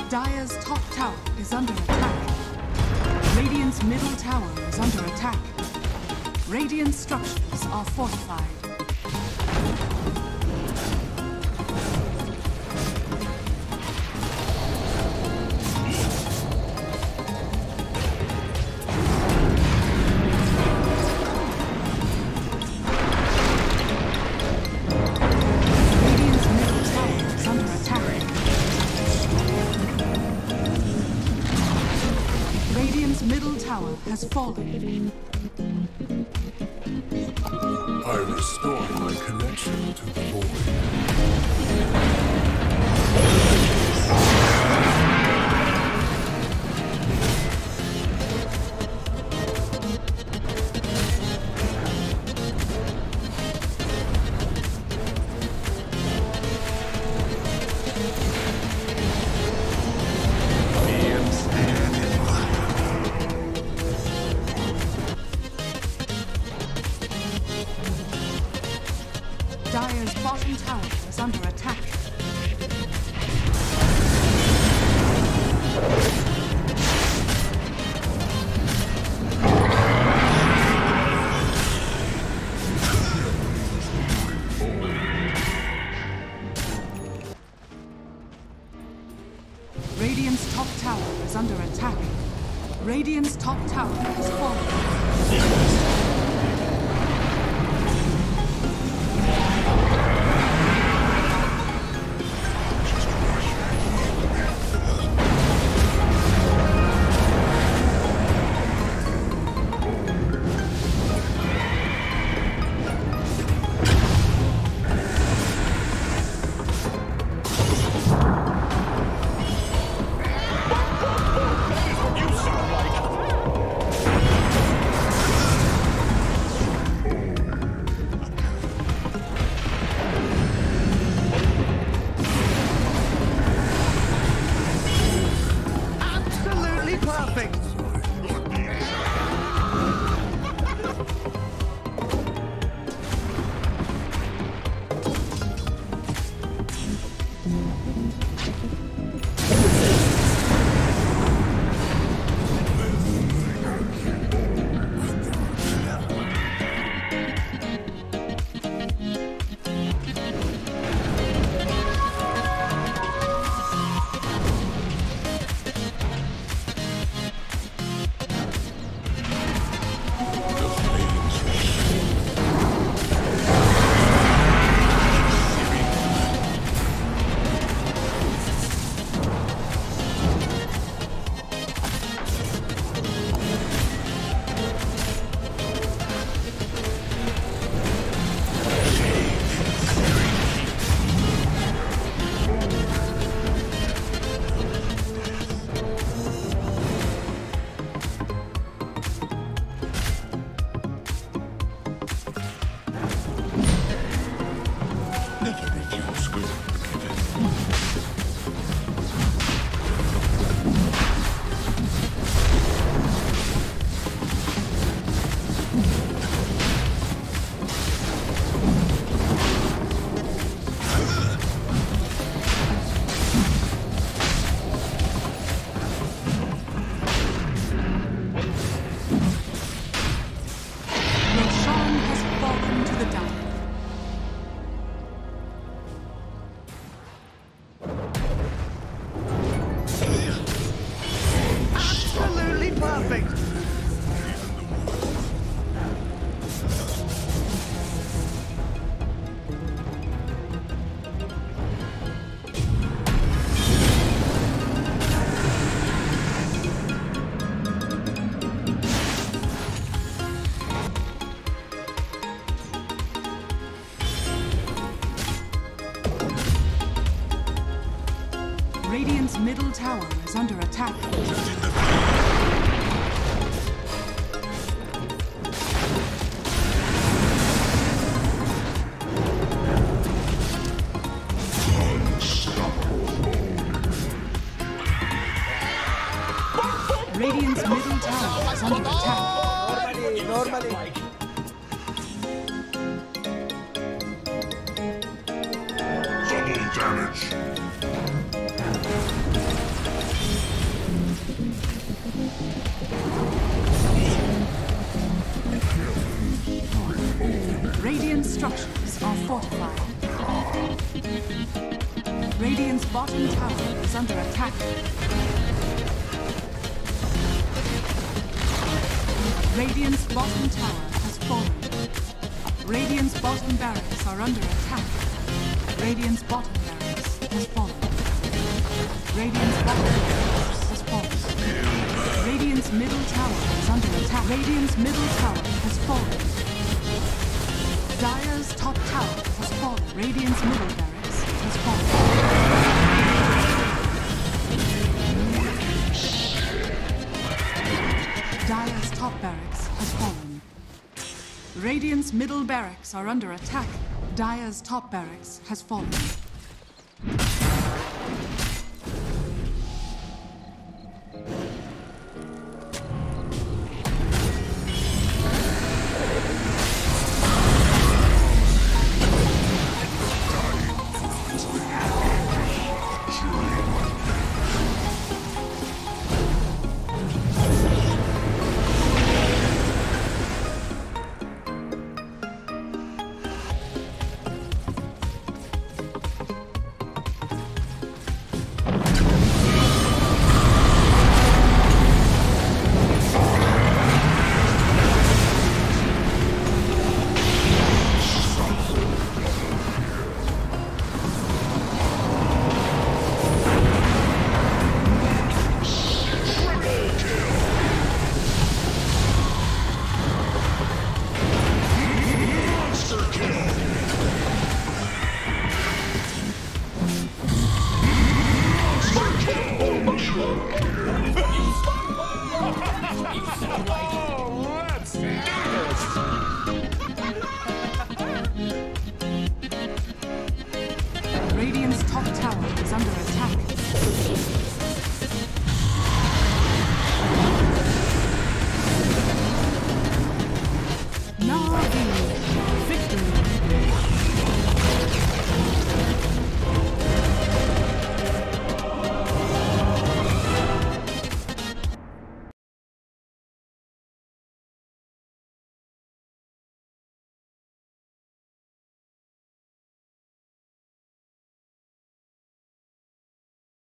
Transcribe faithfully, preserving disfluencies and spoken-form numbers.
Dire's top tower is under attack. Radiant's middle tower is under attack. Radiant structures are fortified. Has fallen. I restore my connection to the void. Dire's bottom tower is under attack. Radiant's top tower is under attack. Radiant's top tower has fallen. Radiant's middle tower is under attack. Radiant's middle tower is under attack. Normally, normally. Double damage. Radiant structures are fortified. Radiant's bottom tower is under attack. Radiant's bottom tower has fallen. Radiant's bottom barracks are under attack. Radiant's bottom barracks has fallen. Radiant's bottom barracks has fallen. Radiant's middle tower is under attack. Radiant's middle tower has fallen. Dire's top tower has fallen. Radiant's middle barracks has fallen. Dire's top barracks has fallen. Radiant's middle barracks are under attack. Dire's top barracks has fallen. Radiant's top tower is under attack.